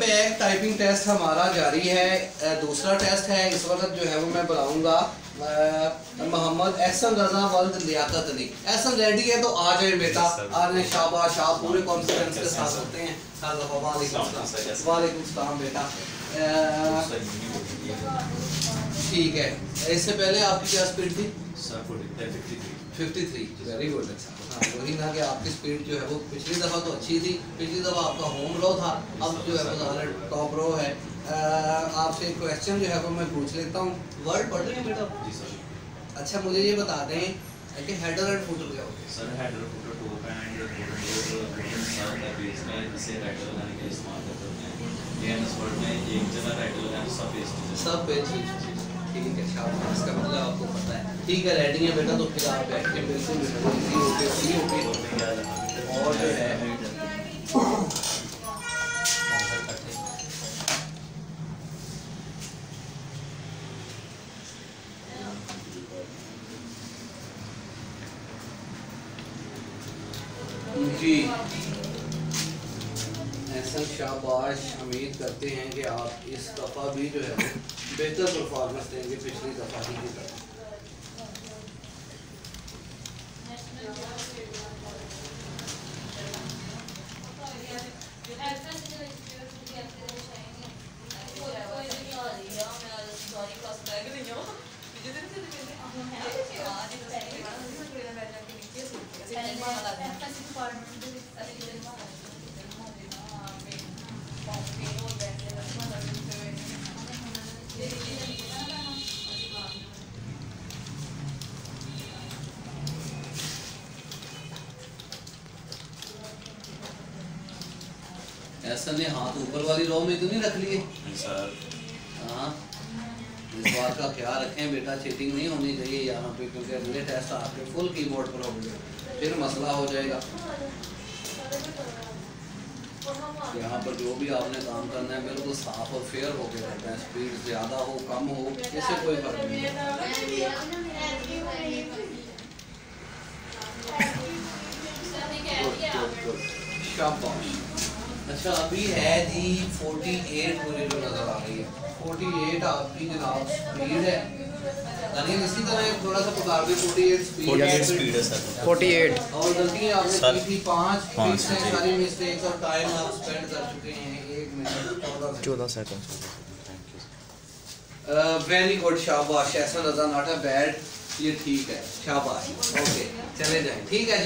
Back typing test हमारा जारी है। दूसरा टेस्ट है इस वक्त जो है वो मैं बुलाऊंगा मोहम्मद एहसन रजा वल्द लियाकत अली। एहसन रेडी है तो आ जाए बेटा, आ जाए। शाबाश, आप पूरे कॉन्फिडेंस के साथ होते हैं। वालेकुम सलाम बेटा। ठीक है, इससे पहले आपकी क्या स्पीड थी? 53। Very good. हाँ, वही ना कि आपकी स्पीड जो है वो पिछली दफ़ा तो अच्छी थी। पिछली दफ़ा आपका होम रो था, अब जो है वो टॉप रो है। आपसे एक क्वेश्चन जो है वो मैं पूछ लेता हूँ। वर्ड पढ़ रहे हैं बेटा? जी सर। अच्छा, मुझे ये बता दें कि हेडर एंड फुटर क्या होते हैं? Sir header footer top and का बेस में जिसे हेडर लगाने के लिए इस्तेमाल करते हैं। ये इस वर्ड में एक जगह हेडर लगाने सब पेज। ठीक है, शाबाश। इसका मतलब आपको पता है। ठीक है, रेडी है बेटा, तो फिर आप बैठ के बिल्कुल फ्री होके और जो है जी ऐसा शाबाश। उम्मीद करते हैं कि आप इस दफ़ा भी जो है बेहतर परफॉर्मेंस देंगे पिछली दफ़ा की तरह। ऐसा ने हाथ ऊपर वाली रो में तो नहीं रख लिए सर? हाँ, इस बात का ख्याल रखें बेटा, चीटिंग नहीं होनी चाहिए यहाँ पे, क्योंकि अगले टेस्ट आपके फुल कीबोर्ड पर होंगे, फिर मसला हो जाएगा। यहाँ पर जो भी आपने काम करना है बिल्कुल साफ और फेयर होकर करना है। स्पीड ज़्यादा हो कम हो इससे कोई फर्क नहीं है। शाबाश। अच्छा, अभी है जी 48 मुझे जो नज़र आ रही है। 48 आपकी जनाब स्पीड है। यानी इसी तरह थोड़ा सा पकड़ दे। 48 स्पीड है सर। 48 और गलती आपने की थी 5 सारी मिस्टेक्स और टाइम आप स्पेंड कर चुके हैं 1 मिनट 14 सेकंड। वेरी गुड, शाबाश। ऐसा नज़र नॉट अ बैड, ये ठीक है, शाबाश। ओके, चले जाएं। ठीक है।